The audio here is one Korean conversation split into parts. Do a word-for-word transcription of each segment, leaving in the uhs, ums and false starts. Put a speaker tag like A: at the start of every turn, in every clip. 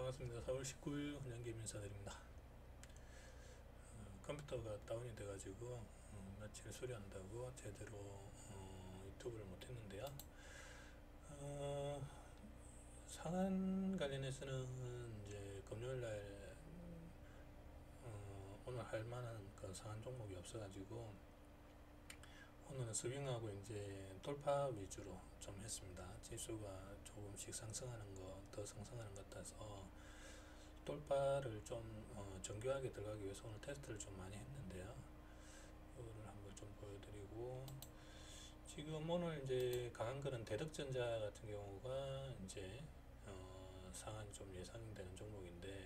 A: 반갑습니다. 사월 십구일 훈련기임 인사드립니다. 어, 컴퓨터가 다운이 돼가지고 어, 며칠 수리한다고 제대로 어, 유튜브를 못했는데요. 어, 상한 관련해서는 이제 금요일날 어, 오늘 할 만한 그 상한 종목이 없어가지고 오늘은 스윙하고 이제 돌파 위주로 좀 했습니다. 지수가 조금씩 상승하는 거, 더 상승하는 것 같아서 돌파를 좀 어, 정교하게 들어가기 위해서 오늘 테스트를 좀 많이 했는데요. 이거를 한번 좀 보여드리고, 지금 오늘 이제 강한 거는 대덕전자 같은 경우가 이제 어, 상한이 좀 예상되는 종목인데,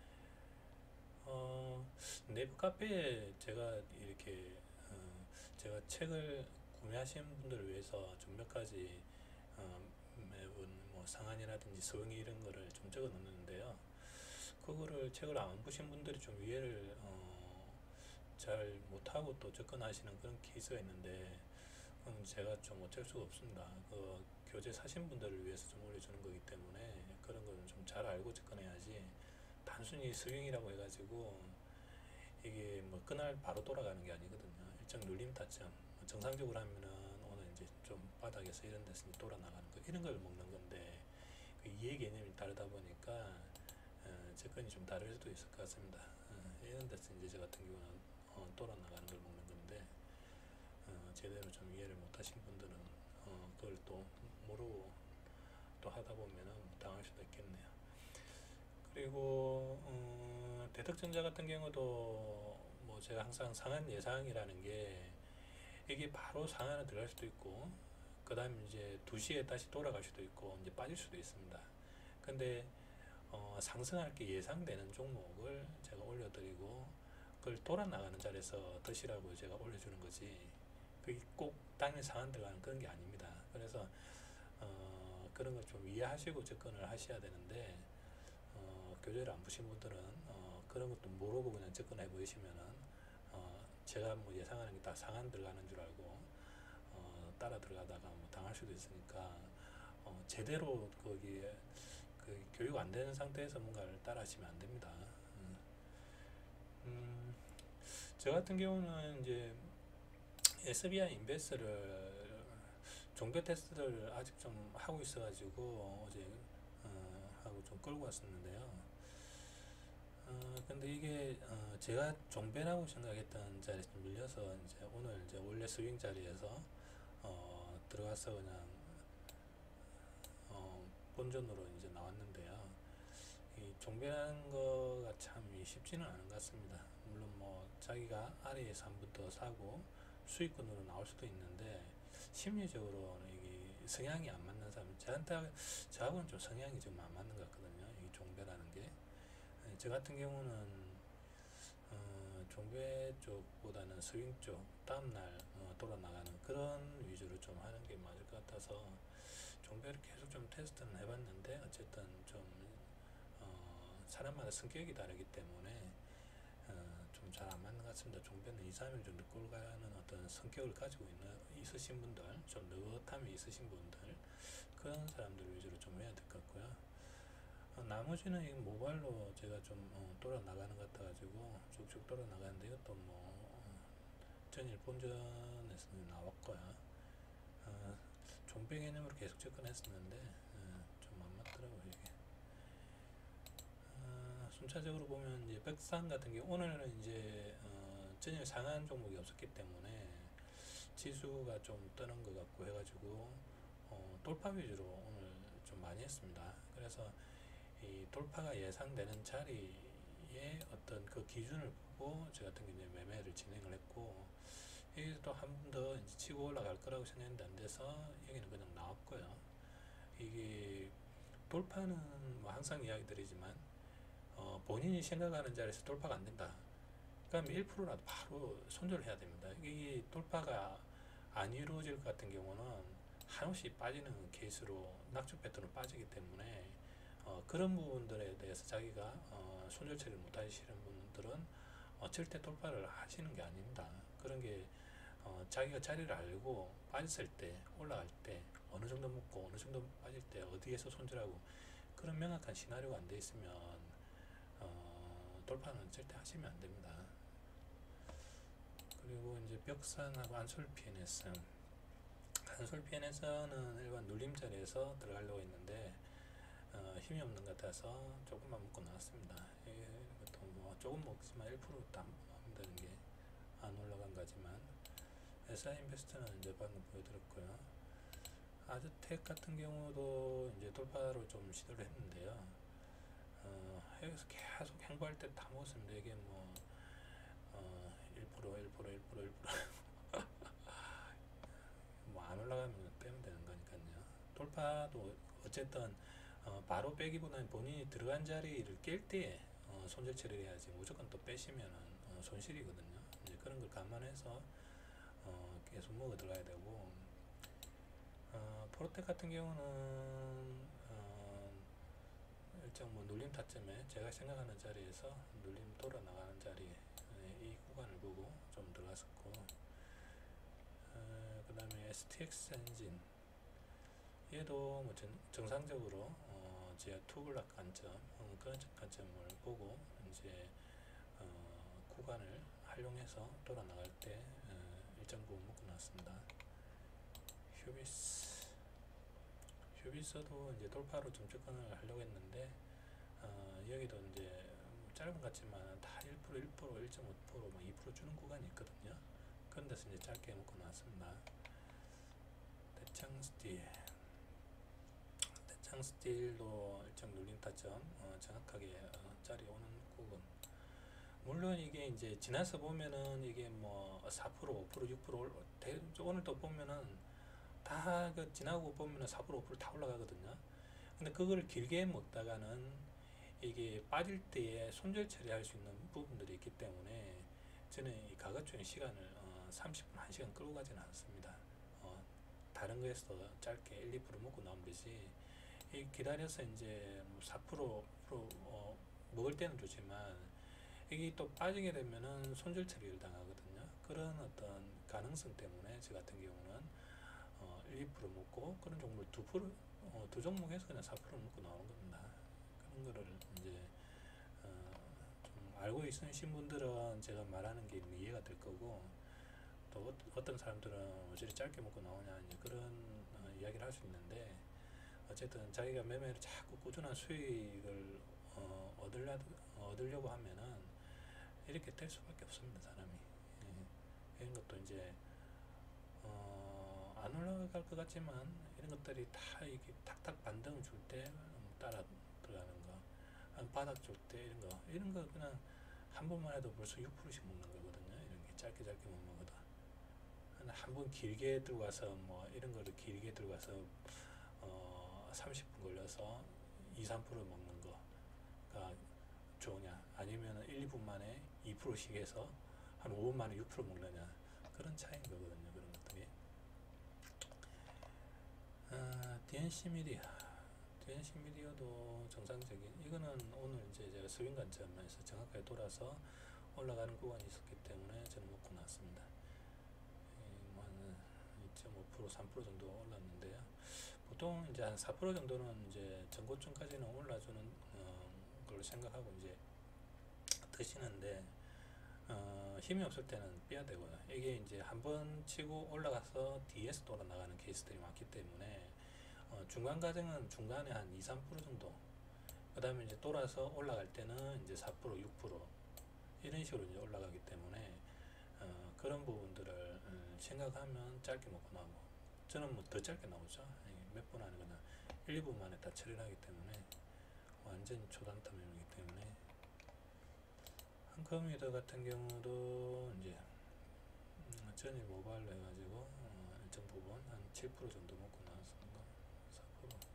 A: 어, 네이버 카페에 제가 이렇게 어, 제가 책을 구매하시는 분들을 위해서 좀 몇 가지 어, 매번 뭐 상한이라든지 서응이 이런 거를 좀 적어 놓는데요. 그거를 책을 안 보신 분들이 좀 이해를 어, 잘 못하고 또 접근하시는 그런 케이스가 있는데, 그럼 제가 좀 어쩔 수가 없습니다. 그 교재 사신 분들을 위해서 좀 올려주는 거기 때문에 그런 거는 좀 잘 알고 접근해야지, 단순히 스윙이라고 해가지고 이게 뭐 그날 바로 돌아가는 게 아니거든요. 일정 눌림 타점, 정상적으로 하면은 오늘 이제 좀 바닥에서 이런 데서 돌아 나가는 거, 이런 걸 먹는 건데, 그 이해 개념이 다르다 보니까 어, 접근이 좀 다를 수도 있을 것 같습니다. 어, 이런 데서 이제 저 같은 경우는 어, 돌아 나가는 걸 먹는 건데, 어, 제대로 좀 이해를 못 하신 분들은 어, 그걸 또 모르고 또 하다 보면은 당할 수도 있겠네요. 그리고 어, 대덕전자 같은 경우도 뭐 제가 항상 상한 예상이라는 게, 이게 바로 상한에 들어갈 수도 있고 그 다음에 이제 두 시에 다시 돌아갈 수도 있고 이제 빠질 수도 있습니다. 근데 어, 상승할 게 예상되는 종목을 제가 올려드리고, 그걸 돌아 나가는 자리에서 드시라고 제가 올려주는 거지, 그게 꼭 당일 상한 들어가는 그런 게 아닙니다. 그래서 어, 그런 걸 좀 이해하시고 접근을 하셔야 되는데, 어, 교재를 안 보신 분들은 어, 그런 것도 모르고 그냥 접근해 보시면은 어, 제가 뭐 예상하는 게 다 상한 들어가는 줄 알고 어, 따라 들어가다가 뭐 당할 수도 있으니까, 어, 제대로 거기에 그 교육 안 되는 상태에서 뭔가를 따라 하시면 안 됩니다. 음, 음, 저 같은 경우는 이제 에스비아이 인베스트를 종교 테스트를 아직 좀 하고 있어가지고 어제 어, 하고 좀 끌고 왔었는데요. 어, 근데 이게 어, 제가 종배라고 생각했던 자리에서 좀 밀려서 이제 오늘 이제 원래 스윙 자리에서 어, 들어가서 그냥 어, 본전으로 이제 나왔는데요. 이 종배라는 거가 참 쉽지는 않은 것 같습니다. 물론 뭐 자기가 아래에서 한 번 더 사고 수익권으로 나올 수도 있는데, 심리적으로는 이게 성향이 안 맞는 사람, 저한테 저하고는 좀 성향이 좀 안 맞는 것 같거든요. 이 종배라는 게. 저 같은 경우는 어, 종배 쪽보다는 스윙 쪽 다음날 어, 돌아 나가는 그런 위주로 좀 하는 게 맞을 것 같아서 종배를 계속 좀 테스트는 해봤는데, 어쨌든 좀 어, 사람마다 성격이 다르기 때문에 어, 좀 잘 안 맞는 것 같습니다. 종배는 이, 삼 일 정도 끌고 가는 어떤 성격을 가지고 있는 있으신 분들, 좀 느긋함이 있으신 분들, 그런 사람들 위주로 좀 해야 될 것 같고요. 어, 나머지는 이 모바일로 제가 좀 어, 돌아 나가는 것 같아가지고 쭉쭉 돌아 나가는데, 이것도 뭐 어, 전일 본전에서 나왔고요. 어, 종배 개념으로 계속 접근했었는데 어, 좀 안 맞더라고요 이게. 어, 순차적으로 보면 이제 백산 같은 게 오늘은 이제 어, 전일 상한 종목이 없었기 때문에 지수가 좀 뜨는 것 같고 해가지고 어, 돌파 위주로 오늘 좀 많이 했습니다. 그래서 이 돌파가 예상되는 자리에 어떤 그 기준을 보고 저 같은 경우에 매매를 진행을 했고, 여기서 한 번 더 치고 올라갈 거라고 생각했는데 안 돼서 여기는 그냥 나왔고요. 이게 돌파는 뭐 항상 이야기 드리지만 어, 본인이 생각하는 자리에서 돌파가 안 된다, 그럼 일 퍼센트라도 바로 손절을 해야 됩니다. 이게 돌파가 안 이루어질 것 같은 경우는 한없이 빠지는 케이스로 낙폭 패턴으로 빠지기 때문에 어, 그런 부분들에 대해서 자기가 어, 손절 처리를 못 하시는 분들은 어, 절대 돌파를 하시는 게 아닙니다. 그런 게 어, 자기가 자리를 알고 빠졌을 때, 올라갈 때 어느 정도 먹고 어느 정도 빠질 때 어디에서 손절하고, 그 그런 명확한 시나리오가 안 돼 있으면 어, 돌파는 절대 하시면 안 됩니다. 그리고 이제 벽산하고 안솔 피엔에스, 안솔 피엔에스는 일반 눌림 자리에서 들어가려고 했는데 어, 힘이 없는 것 같아서 조금만 먹고 나왔습니다. 이것도 뭐 조금 먹지만 일 퍼센트 남는다는 게 안 올라간 거지만, 에스아이인베스트는 이제 방금 보여드렸고요. 아즈텍 같은 경우도 이제 돌파로 좀 시도를 했는데요. 어, 여기서 계속 행보할 때 다 먹었습니다. 이게 뭐 어, 일 퍼센트 일 퍼센트 일 퍼센트 일 퍼센트 뭐 안 올라가면 빼면 되는 거니까요. 돌파도 어쨌든 어, 바로 빼기보다는 본인이 들어간 자리를 깰 때 어, 손절 처리를 해야지, 무조건 또 빼시면 어, 손실이거든요. 이제 그런 걸 감안해서 어, 계속 먹어 들어가야 되고, 어, 프로텍 같은 경우는 어, 일정 뭐 눌림 타점에 제가 생각하는 자리에서 눌림 돌아 나가는 자리, 이 구간을 보고 좀 들어갔었고, 어, 그 다음에 에스티엑스 엔진 얘도 뭐 전, 정상적으로 어, 제 투블락 관점, 어, 그런 관점을 보고 이제 어, 구간을 활용해서 돌아 나갈 때 어, 일정 부분 먹고 나왔습니다. 휴비스, 휴비스도 이제 돌파로 좀 접근을 하려고 했는데 어, 여기도 이제 짧은 것 같지만 다 일 퍼센트, 일 퍼센트, 일 점 오 퍼센트, 뭐 이 퍼센트 주는 구간이 있거든요. 그런 데서 이제 짧게 먹고 나왔습니다. 대창스틸, 대창스틸도 일정 눌림 타점 어, 정확하게 어, 자리 오는 구간. 물론 이게 이제 지나서 보면은 이게 뭐 사 퍼센트, 오 퍼센트, 육 퍼센트 오늘 또 보면은 다 그 지나고 보면은 사 퍼센트, 오 퍼센트 다 올라가거든요. 근데 그걸 길게 먹다가는 이게 빠질 때에 손절 처리할 수 있는 부분들이 있기 때문에 저는 이 가급적인 시간을 어, 삼십 분, 한 시간 끌고 가지는 않습니다. 어, 다른 거에서 짧게 일, 이 퍼센트 먹고 나오면 되지, 이 기다려서 이제 뭐 사 퍼센트, 어, 먹을 때는 좋지만 이게 또 빠지게 되면은 손절 처리를 당하거든요. 그런 어떤 가능성 때문에 저 같은 경우는 어, 일, 이 퍼센트 먹고 그런 종목을 이 퍼센트, 어, 두 종목에서 그냥 사 퍼센트 먹고 나오는 겁니다. 그런 거를 이제 어, 좀 알고 있으신 분들은 제가 말하는 게 이해가 될 거고, 또 어떤 사람들은 어찌 짧게 먹고 나오냐 이제 그런 어, 이야기를 할 수 있는데, 어쨌든 자기가 매매를 자꾸 꾸준한 수익을 어, 얻으려, 얻으려고 하면은 이렇게 될 수밖에 없습니다, 사람이. 예. 이런 것도 이제 어, 안 올라갈 것 같지만 이런 것들이 다 이게 탁탁 반등을 줄 때 따라 들어가는 거, 바닥 줄 때 이런 거, 이런 거 그냥 한 번만 해도 벌써 육 퍼센트씩 먹는 거거든요. 이런 게 짧게 짧게 먹는 거다. 한 번 길게 들어가서 뭐 이런 거를 길게 들어가서 어, 삼십 분 걸려서 이, 삼 퍼센트 먹는 거가 좋으냐, 아니면 일, 이 분 만에 이 퍼센트씩 해서 한 오 분 만에 육 퍼센트 먹느냐, 그런 차이인 거거든요. 그런 것들이. 아, 디엔씨 미디어, 디엔씨 미디어도 정상적인, 이거는 오늘 이제 제가 스윙 관점에서 정확하게 돌아서 올라가는 구간이 있었기 때문에 저는 먹고 나왔습니다. 뭐 이 점 오 퍼센트, 삼 퍼센트 정도 올랐는데요. 보통 이제 한 사 퍼센트 정도는 이제 전고점까지는 올라주는 어, 걸로 생각하고 이제 드시는데, 어, 힘이 없을 때는 빼야 되고요. 이게 이제 한번 치고 올라가서 뒤에서 돌아 나가는 케이스들이 많기 때문에 어, 중간 과정은 중간에 한 이, 삼 퍼센트 정도, 그 다음에 이제 돌아서 올라갈 때는 이제 사 퍼센트, 육 퍼센트 이런 식으로 이제 올라가기 때문에 어, 그런 부분들을 음, 생각하면 짧게 먹고 나오고, 저는 뭐 더 짧게 나오죠. 몇 분 안에 그냥 일, 이 분 만에 다 처리를 하기 때문에 완전히 초단타 매매이기 때문에. 한컴퓨터 같은 경우도 이제 음, 전일 모바일로 해가지고 어, 일정 부분 한 칠 퍼센트 정도 먹고 나왔습니다. 사 퍼센트,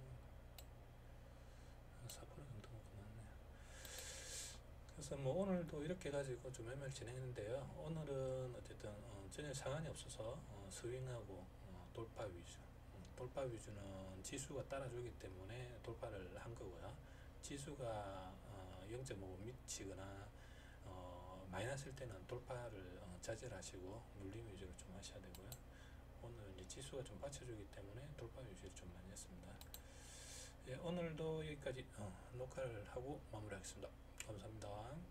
A: 사 퍼센트 정도 먹고 나왔네요. 그래서 뭐 오늘도 이렇게 가지고 좀 매매를 진행했는데요. 오늘은 어쨌든 어, 전혀 상한이 없어서 어, 스윙하고 어, 돌파 위주. 음, 돌파 위주는 지수가 따라주기 때문에 돌파를 한 거고요. 지수가 어, 영 점 오 미치거나 어, 마이너스일 때는 돌파를 어, 자제하시고 눌림 위주로 좀 하셔야 되고요. 오늘 이제 지수가 좀 받쳐주기 때문에 돌파 위주로 좀 많이 했습니다. 예, 오늘도 여기까지 어, 녹화를 하고 마무리하겠습니다. 감사합니다.